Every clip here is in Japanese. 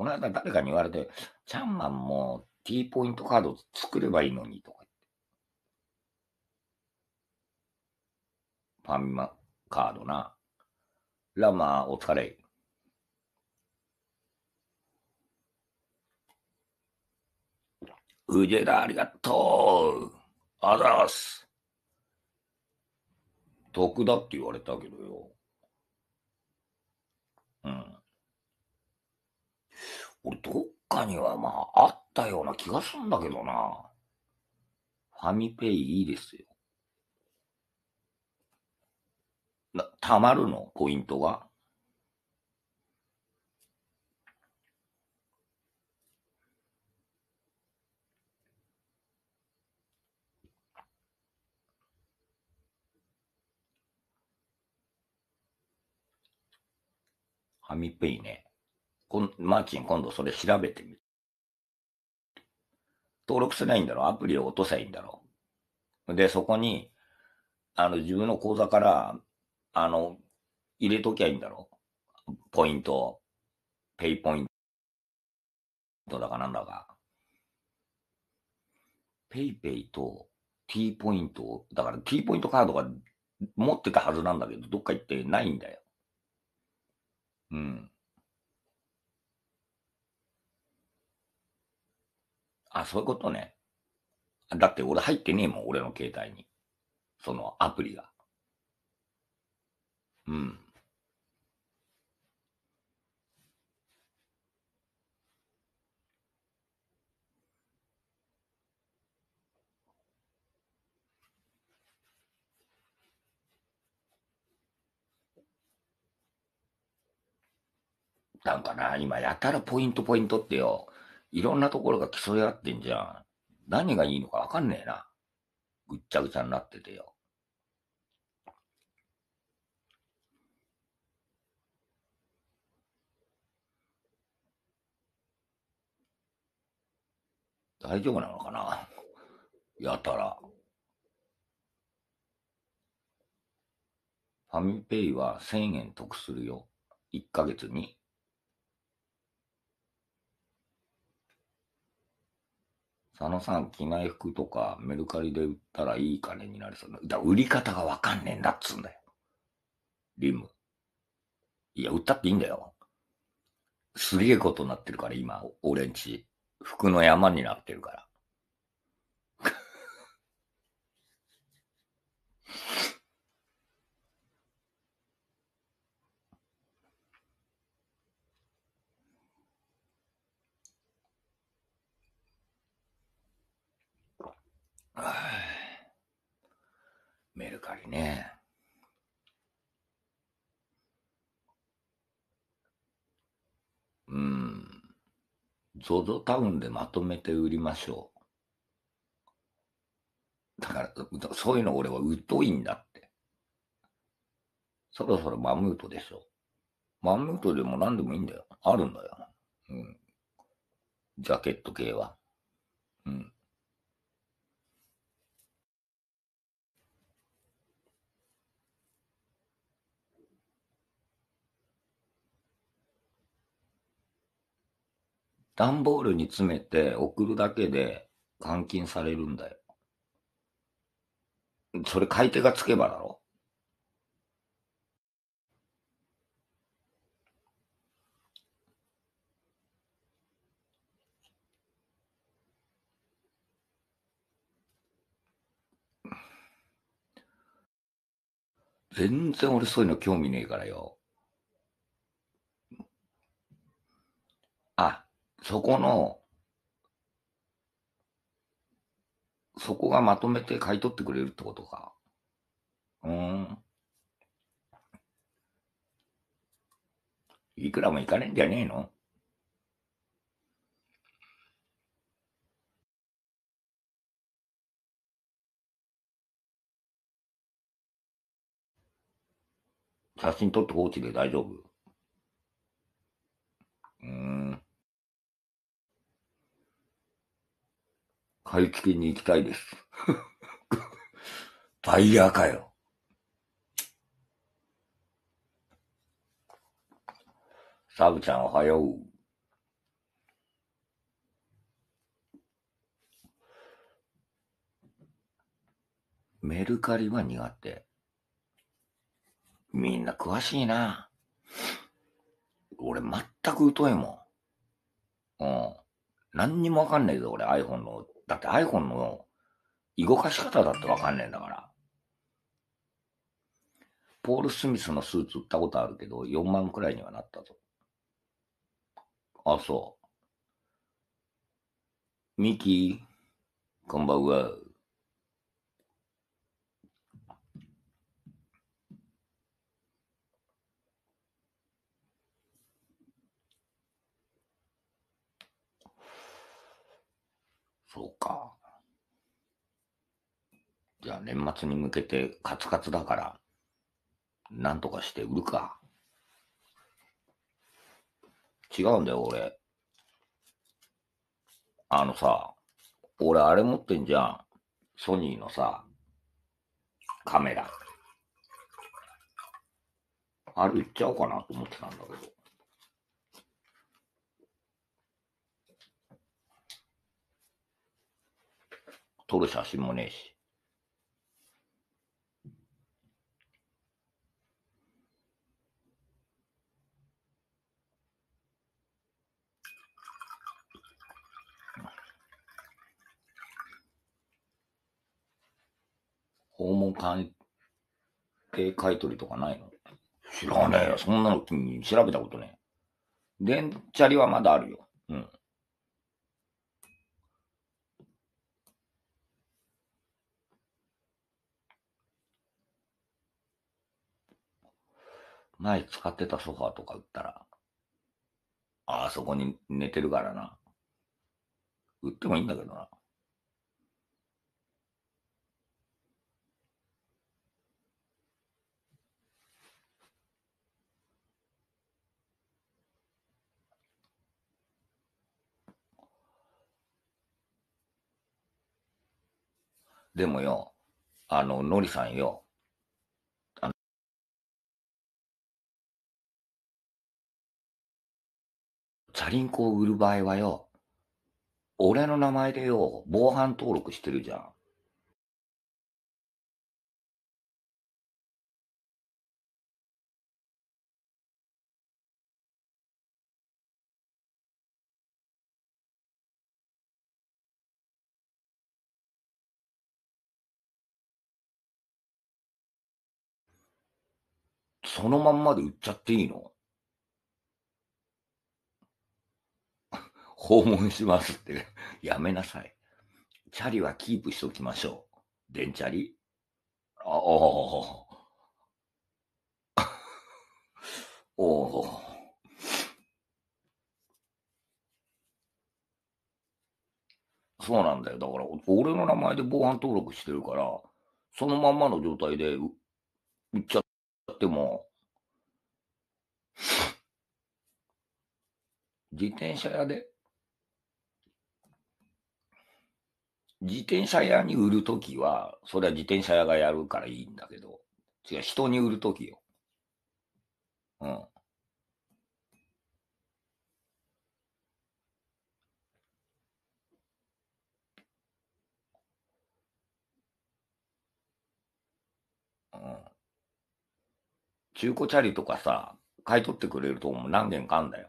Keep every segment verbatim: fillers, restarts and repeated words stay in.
この間誰かに言われて、チャンマンも T ポイントカード作ればいいのにとか言って。ファミマカードな。ラマーお疲れ。ウジェラありがとう。あざーす。得だって言われたけどよ。うん。俺どっかにはまああったような気がするんだけどな。ファミペイいいですよ。な、たまるのポイントが。ファミペイね。こんマーチン今度それ調べてみる。登録すればいいんだろ。アプリを落とせばいいんだろ。で、そこに、あの、自分の口座から、あの、入れときゃいいんだろ。ポイント、ペイポイントだかなんだか。ペイペイと T ポイント、だから T ポイントカードが持ってたはずなんだけど、どっか行ってないんだよ。うん。あ、そういうことね。だって俺入ってねえもん、俺の携帯に。そのアプリが。うん。なんかな、今やたらポイントポイントってよ、いろんなところが競い合ってんじゃん。何がいいのかわかんねえな。ぐっちゃぐちゃになっててよ。大丈夫なのかな、やたら。ファミペイはせんえん得するよ。いっかげつに。佐野さん、着ない服とかメルカリで売ったらいい金になりそうだ。だ売り方がわかんねえんだっつうんだよ。リム。いや、売ったっていいんだよ。すげえことになってるから、今、俺んち。服の山になってるから。メルカリね。うん。ゾゾタウンでまとめて売りましょう。だから、そういうの俺は疎いんだって。そろそろマムートでしょ。マムートでも何でもいいんだよ。あるんだよ。うん。ジャケット系は。うん。段ボールに詰めて送るだけで換金されるんだよ。それ買い手がつけばだろ。全然俺そういうの興味ねえからよ。あ、そこの、そこがまとめて買い取ってくれるってことか。うーん。いくらもいかねえんじゃねえの。写真撮って放置で大丈夫。うーん。買い付けに行きたいです。バイヤーかよ。サブちゃんおはよう。 メルカリは苦手。みんな詳しいな。俺全く疎いもん。うん。何にもわかんないぞ、俺 iPhone の。だって iPhone の動かし方だってわかんねえんだから。ポール・スミスのスーツ売ったことあるけど、よんまんくらいにはなったぞ。あ、そう。ミキ、こんばんは。そうか。じゃあ年末に向けてカツカツだから、なんとかして売るか。違うんだよ、俺。あのさ、俺あれ持ってんじゃん。ソニーのさ、カメラ。あれ売っちゃおうかなと思ってたんだけど。撮る写真もねえし。訪問鑑定買い取りとかないの？知らねえよ。そんなの君調べたことねえ。電チャリはまだあるよ。うん。前使ってたソファーとか売ったら、あそこに寝てるからな。売ってもいいんだけどな。でもよ、あの、のりさんよ、あのチャリンコを売る場合はよ、俺の名前でよ、防犯登録してるじゃん。そのまんまで売っちゃっていいの？訪問しますってやめなさい。チャリはキープしときましょう。電チャリ。ああ、おお、そうなんだよ。だから、俺の名前で防犯登録してるから、そのまんまの状態で売っちゃっても、自転車屋で、自転車屋に売るときは、それは自転車屋がやるからいいんだけど、違う、人に売るときよ。うん。うん。中古チャリとかさ、買い取ってくれるとこも何軒かあんだよ。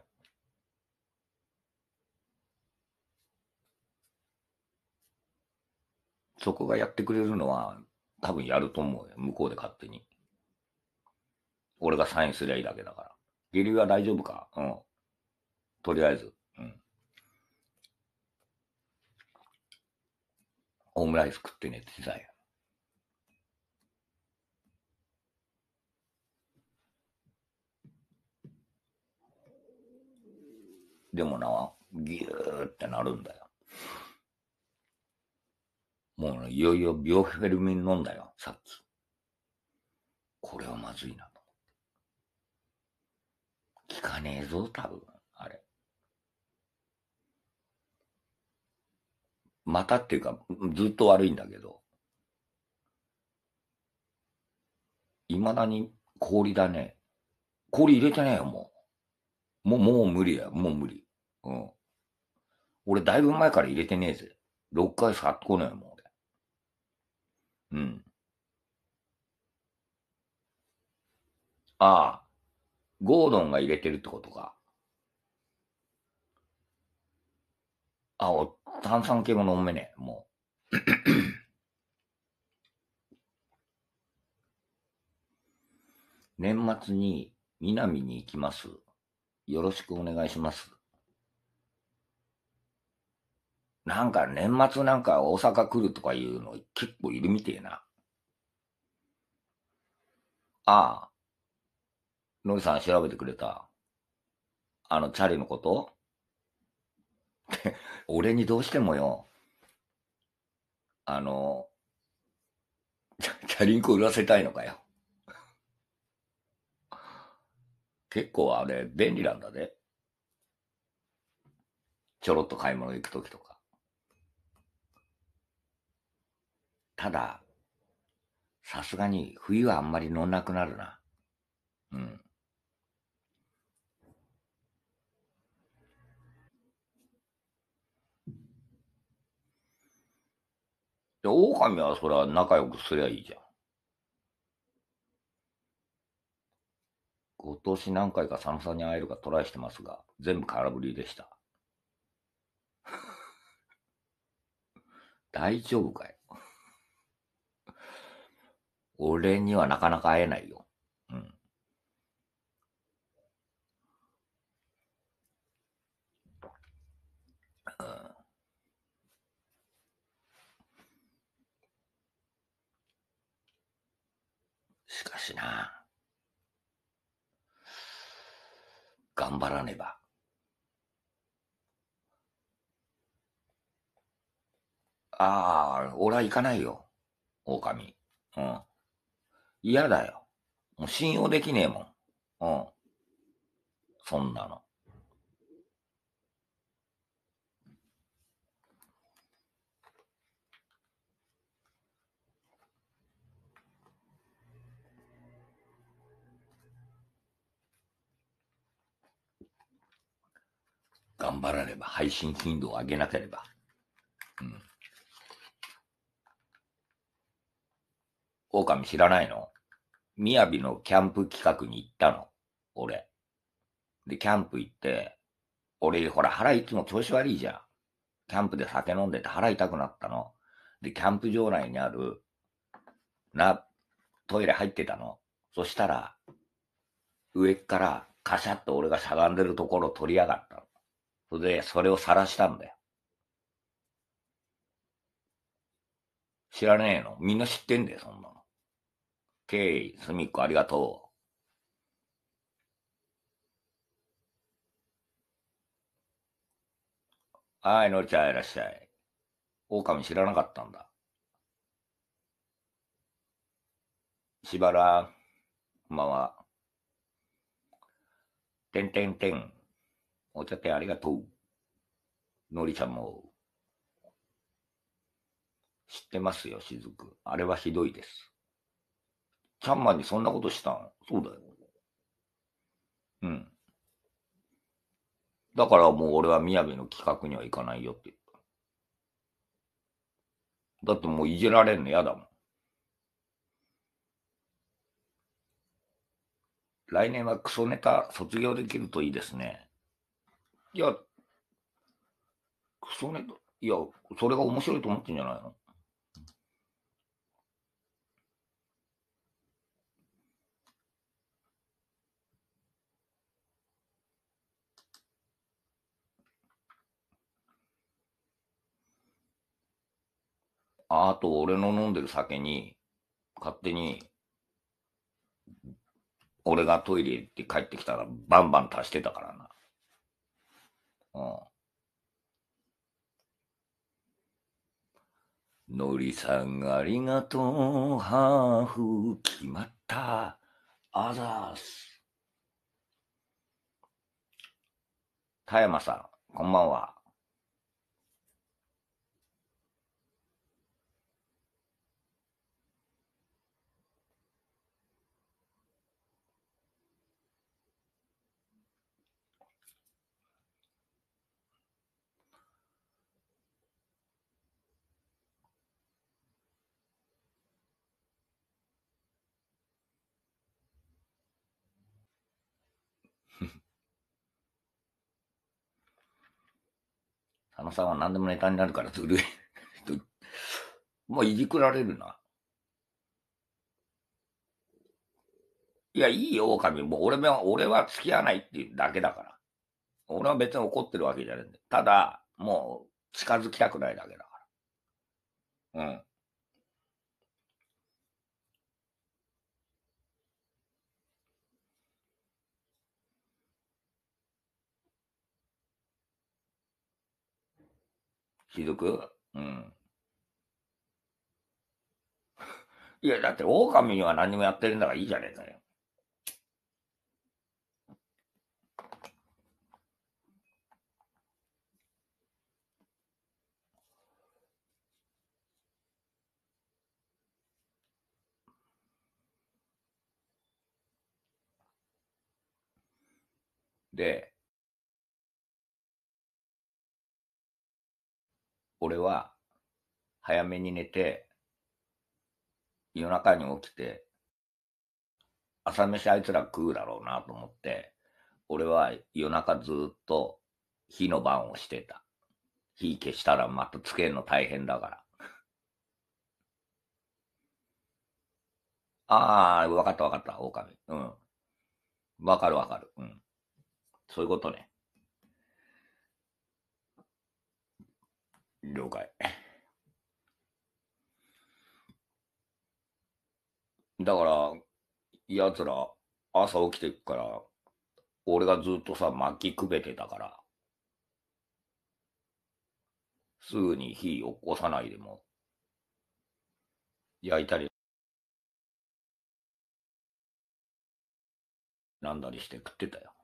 そこがやってくれるのは、多分やると思うよ。向こうで勝手に。俺がサインすりゃいいだけだから。下流は大丈夫か？うん。とりあえず。うん。オムライス食ってねってさよ。でもな、ギューってなるんだよ。もうね、いよいよビオフェルミン飲んだよ、さっき。これはまずいなと。効かねえぞ、多分。あれ。またっていうか、ずっと悪いんだけど、未だに氷だね。氷入れてねえよ、もう。もう、もう無理だよ、もう無理。うん。俺、だいぶ前から入れてねえぜ。ろっかげつ買ってこねえよ、もう俺。うん。 ああ、ゴードンが入れてるってことか。あ、お、炭酸系も飲めねえ、もう。年末に南に行きます。よろしくお願いします。なんか年末なんか大阪来るとかいうの結構いるみてえな。ああ、のりさん調べてくれた。あのチャリのこと。俺にどうしてもよ、あの、チャリンコ売らせたいのかよ。結構あれ便利なんだね。ちょろっと買い物行くときとか。ただ、さすがに冬はあんまり乗んなくなるな。うん。で、狼はそれは仲良くすりゃいいじゃん。今年何回か佐野さんに会えるかトライしてますが、全部空振りでした。大丈夫かい？俺にはなかなか会えないよ。うん。うん、しかしな、頑張らねば。ああ、俺は行かないよ。狼。うん。嫌だよ。もう信用できねえもん。うん。そんなの。頑張らねば。配信頻度を上げなければ。うん。狼知らないの？みやびのキャンプ企画に行ったの。俺。で、キャンプ行って、俺、ほら、腹いつも調子悪いじゃん。キャンプで酒飲んでて腹痛くなったの。で、キャンプ場内にある、な、トイレ入ってたの。そしたら、上っからカシャッと俺がしゃがんでるところを取りやがったの。それで、それを晒したんだよ。知らねえの？みんな知ってんだよ、そんなの。ケイ、すみっこありがとう。はい、のりちゃんいらっしゃい。狼知らなかったんだ。しばら、こんばんは。てんてんてん。お茶店ありがとう。のりちゃんも知ってますよ、しずく。あれはひどいです。ちゃんまんにそんなことしたん？そうだよ。うん。だからもう俺はみやびの企画には行かないよって言った。だってもういじられんの嫌だもん。来年はクソネタ卒業できるといいですね。いや、クソネタ、いや、それが面白いと思ってんじゃないの？ああと俺の飲んでる酒に、勝手に俺がトイレ行って帰ってきたらバンバン足してたからな。うん。のりさんありがとう、ハーフ決まった、あざーす。田山さん、こんばんは。 さんは何でもネタになるからずるい。もういじくられるな。いや、いいよ、狼。もう俺も、俺は付き合わないっていうだけだから。俺は別に怒ってるわけじゃないんだよ。ただ、もう近づきたくないだけだから。うん。雫。うん。いや、だって狼は何もやってるんだからいいじゃねえかよ。で、俺は早めに寝て、夜中に起きて、朝飯あいつら食うだろうなと思って、俺は夜中ずっと火の番をしてた。火消したらまたつけるの大変だから。ああ、わかったわかった、狼。うん。わかるわかる。うん。そういうことね。了解。だから、奴ら、朝起きてっから、俺がずっとさ、薪くべてたから、すぐに火起こさないでも、焼いたりなんだりして食ってたよ。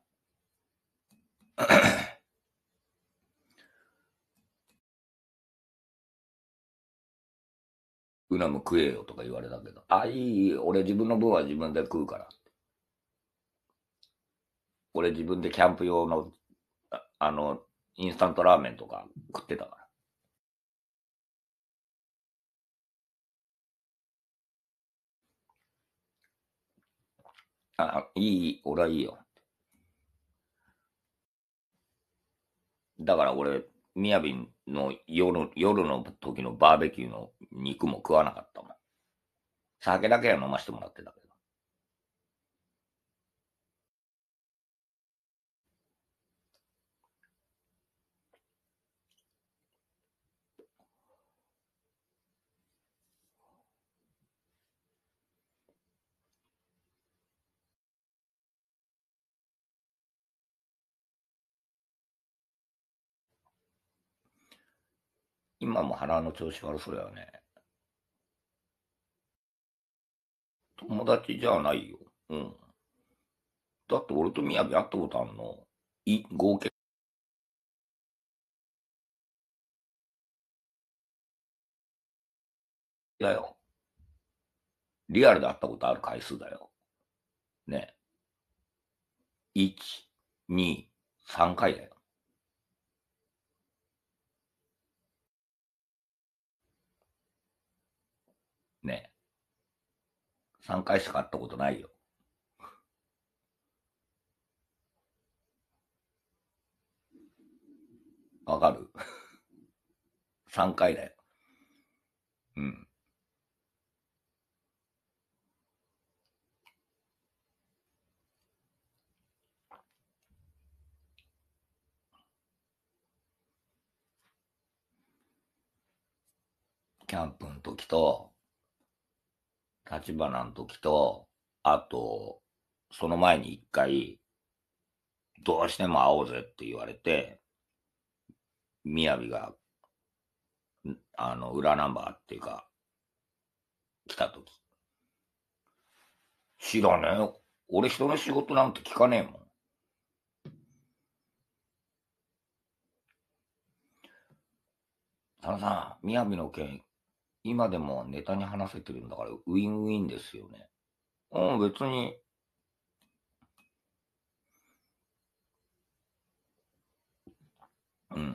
うなむ食えよとか言われたけど、あ、いい、いい、俺自分の分は自分で食うから。俺自分でキャンプ用の、ああの、インスタントラーメンとか食ってたから。あ、いい、いい、俺はいいよ。だから俺、みやびの夜、夜の時のバーベキューの肉も食わなかったもん。酒だけは飲ましてもらってたけど。今も腹の調子悪そうだよね。友達じゃないよ。うん。だって俺とみやび会ったことあんの。い、合計だよ。リアルで会ったことある回数だよ。ね。いち、に、さんかいだよ。ね。さんかいしか会ったことないよ。わかる？ さん 回だよ。うん。キャンプの時と、立花の時と、あと、その前に一回、どうしても会おうぜって言われて、みやびが、んあの、裏ナンバーっていうか、来た時。知らねえよ。俺人の仕事なんて聞かねえもん。佐野さん、みやびの件、今でもネタに話せてるんだから、ウィンウィンですよね。うん、別に、うん。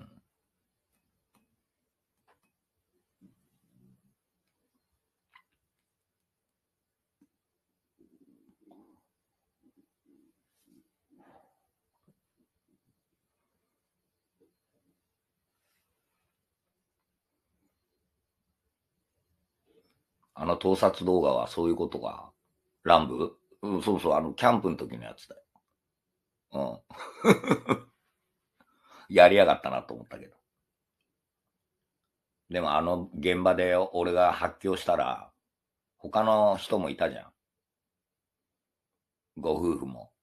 あの盗撮動画はそういうことが。乱舞うん、そうそう、あの、キャンプの時のやつだよ。うん。やりやがったなと思ったけど。でもあの現場で俺が発狂したら、他の人もいたじゃん。ご夫婦も。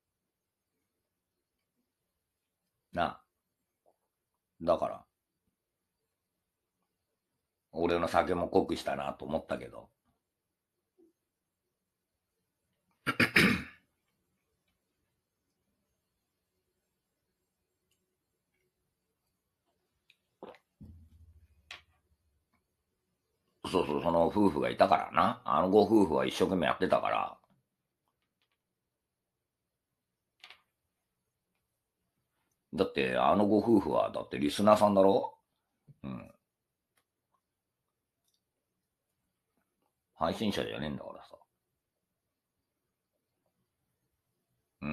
な。だから、俺の酒も濃くしたなと思ったけど。そうそう、その夫婦がいたからな。あのご夫婦は一生懸命やってたから。だって、あのご夫婦は、だってリスナーさんだろ。うん。配信者じゃねえんだからさ。うん。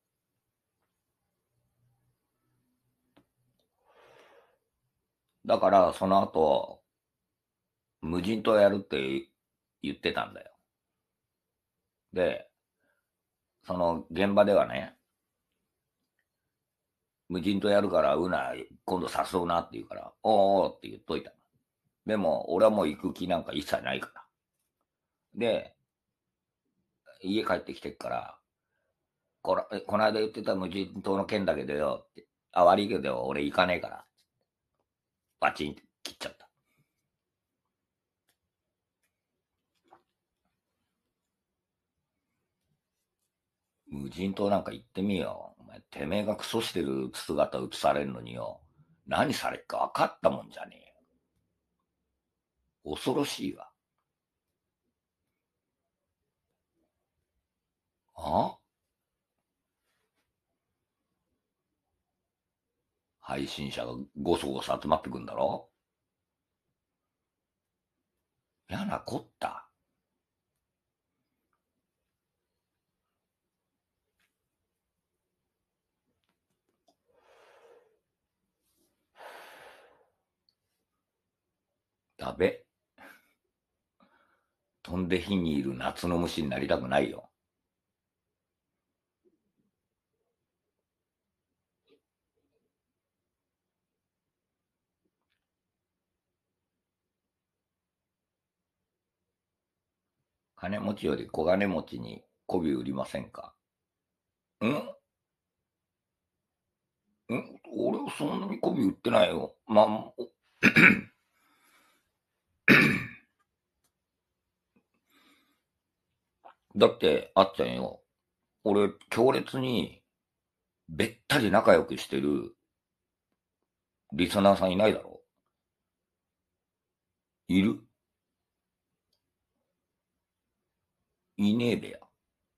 だから、その後、無人島やるって言ってたんだよ。で、その現場ではね、無人島やるから、うな、今度誘うなって言うから、おーおーって言っといた。でも、俺はもう行く気なんか一切ないから。で、家帰ってきてっから、こらえこの間言ってた無人島の件だけどよって、あ、悪いけど俺行かねえから、バチンって切っちゃった。無人島なんか行ってみよう。お前、てめえがクソしてる姿映されるのによ。何されっか分かったもんじゃねえよ。恐ろしいわ。あ配信者がごそごそ集まってくんだろ。やなこった。だべ。飛んで火にいる夏の虫になりたくないよ。金持ちより小金持ちに媚び売りませんか？んん俺はそんなに媚び売ってないよ。まあ、だって、あっちゃんよ。俺、強烈に、べったり仲良くしてるリスナーさんいないだろ？いる？いねえべや。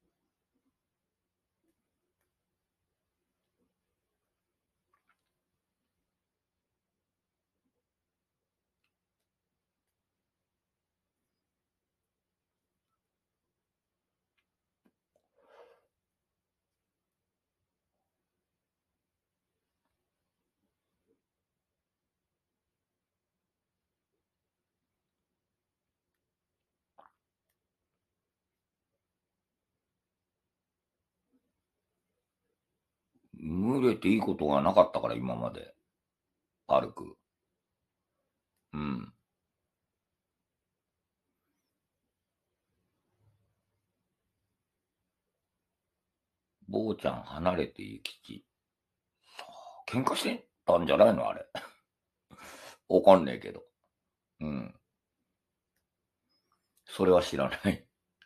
群れていいことがなかったから、今まで。歩く。うん。坊ちゃん離れて行きち。喧嘩してたんじゃないのあれ。わかんねえけど。うん。それは知らない。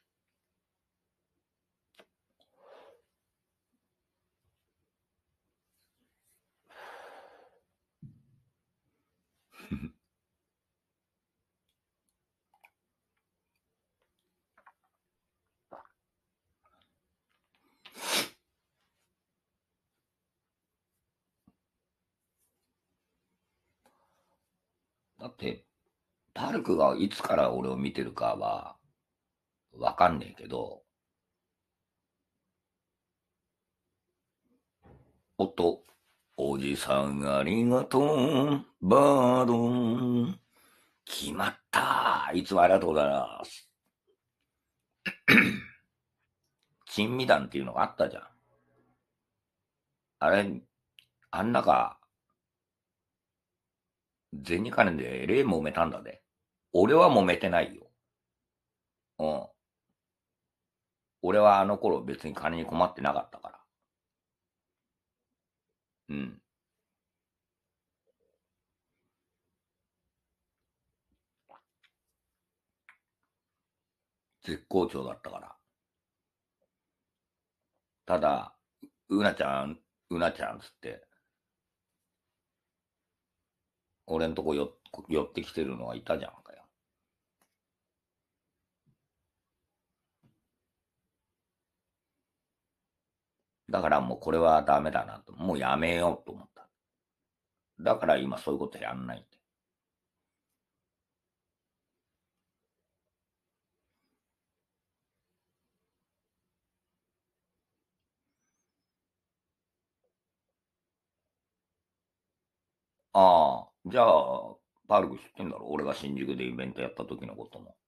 だって、パルクがいつから俺を見てるかは、わかんねえけど、おっと、おじさんありがとう、バードン。決まった。 いつもありがとうございます。珍味団っていうのがあったじゃん。あれ、あん中、銭金でえれえ揉めたんだで。俺は揉めてないよ。うん。俺はあの頃別に金に困ってなかったから。うん。絶好調だったから。ただ、うなちゃん、うなちゃんつって、俺んとこよ寄ってきてるのがいたじゃんかよ。だからもうこれはダメだなと。もうやめようと思った。だから今そういうことやんないんで。ああ、じゃあ、パルク知ってんだろ俺が新宿でイベントやった時のことも。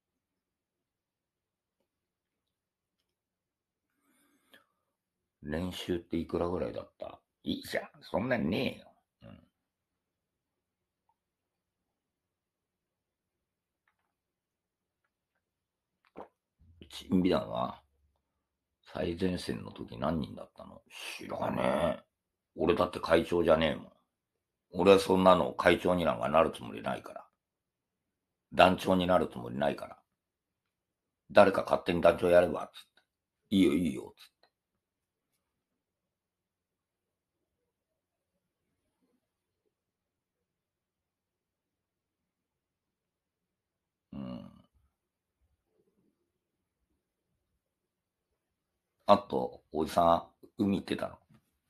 練習っていくらぐらいだった？いいじゃん。そんなんねえよ。うん。チンビ団は最前線の時何人だったの？知らねえ。俺だって会長じゃねえもん。俺はそんなの会長になんかなるつもりないから。団長になるつもりないから。誰か勝手に団長やれば、つって。いいよいいよ、つって。うん。あと、おじさん、海行ってたの？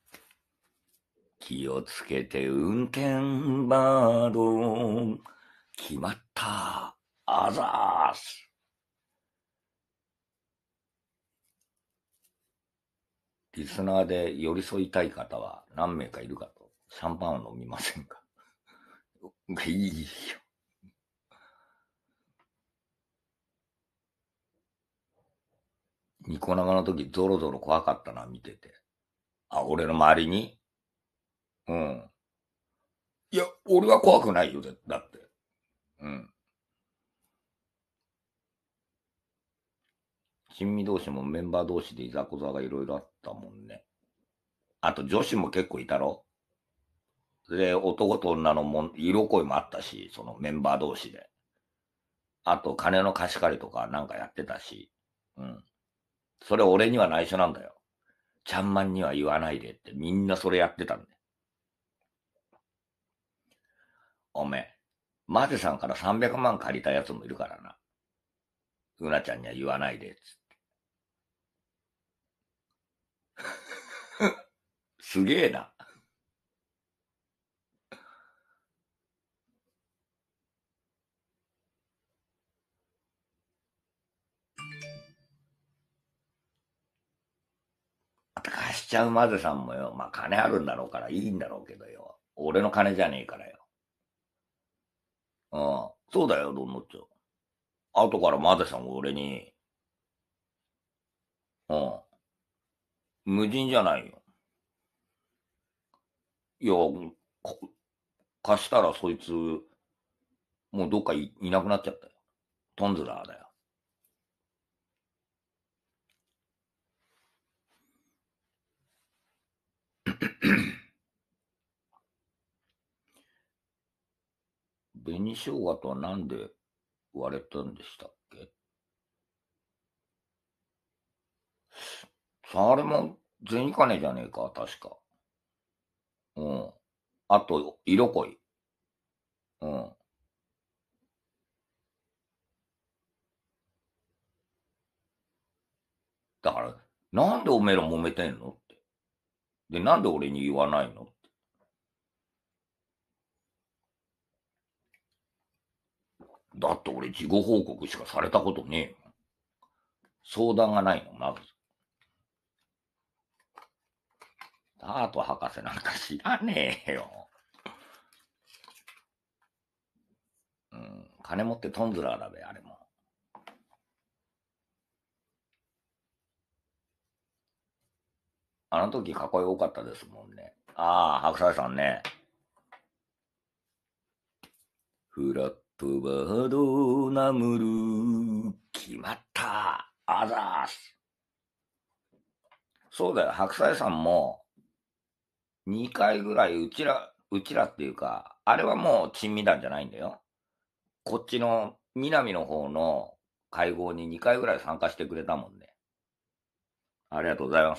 気をつけて運転バード。決まった。あざーす。リスナーで寄り添いたい方は何名かいるかと。シャンパンを飲みませんか？いいよ。ニコ生の時ゾロゾロ怖かったな、見てて。あ、俺の周りに。うん。いや、俺は怖くないよ、だって。うん。親身同士もメンバー同士でいざこざがいろいろあったもんね。あと女子も結構いたろ？で、男と女のもん色恋もあったし、そのメンバー同士で。あと、金の貸し借りとかなんかやってたし。うん。それ俺には内緒なんだよ。ちゃんまんには言わないでってみんなそれやってたんだよ。おめえ、マゼさんからさんびゃくまん借りたやつもいるからな。うなちゃんには言わないでっつって。すげえな。貸しちゃうマゼさんもよ、まあ金あるんだろうからいいんだろうけどよ。俺の金じゃねえからよ。うん。そうだよ、どんのっちょ。後からマゼさんが俺に、うん。無人じゃないよ。いや、か貸したらそいつ、もうどっかいいなくなっちゃったよ。トンズラーだよ。紅生姜とはなんで割れたんでしたっけ？あれも銭金じゃねえか、確か。うん。あと、色恋。うん。だから、なんでおめえら揉めてんのって。で、なんで俺に言わないのって。だって俺事後報告しかされたことねえよ。相談がないの、まず。ダート博士なんか知らねえよ。うん。 金持ってトンズラーだべ、あれも。あの時かっこよかったですもんね。ああ、白菜さんね。フラットバードナムル、決まった。あざーす。そうだよ、白菜さんも、にかいぐらいうちら、うちらっていうか、あれはもう珍味団じゃないんだよ。こっちの南の方の会合ににかいぐらい参加してくれたもんね。ありがとうございます。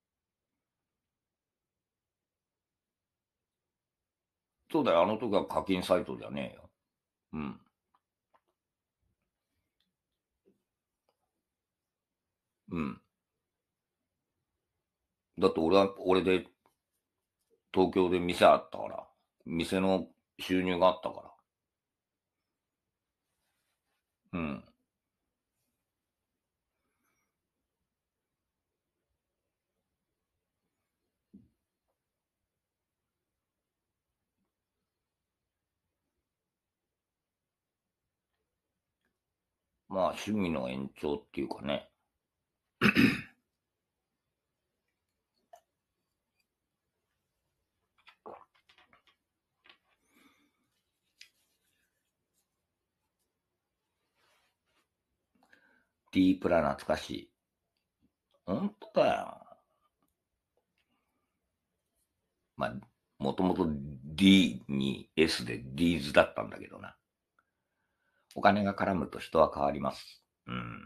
そうだよ、あの時は課金サイトじゃねえよ。うん。うん。だって俺は、俺で東京で店あったから、店の収入があったから。うん。まあ趣味の延長っていうかね。ディープラ懐かしい。ほんとだよ。まあ、もともと D に S で ディーズ だったんだけどな。お金が絡むと人は変わります。うーん。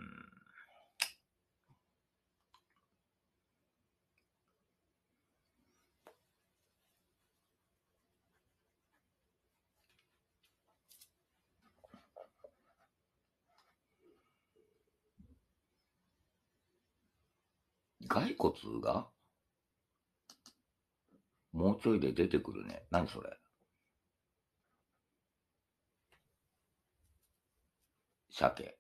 骸骨がもうちょいで出てくるね。何それ。鮭。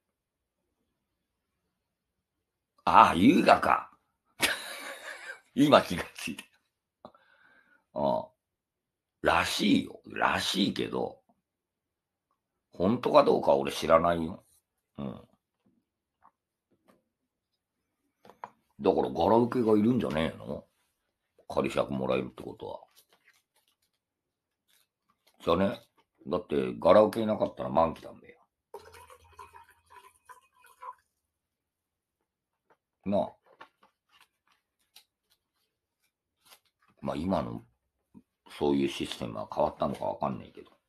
ああ、優雅か。今気がついて。ああ。らしいよ。らしいけど、本当かどうか俺知らないよ。うん。だからガラ受けがいるんじゃねえの？仮釈もらえるってことは。じゃね。だって、ガラ受けいなかったら満期なんだよ。なあ。まあ今のそういうシステムは変わったのかわかんないけど。